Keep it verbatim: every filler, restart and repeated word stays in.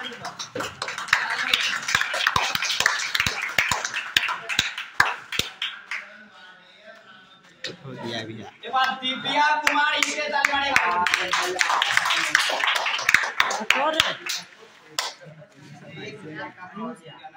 हो दिया भैया। ये बात दिव्या कुमार इसके ताली मारेगा। और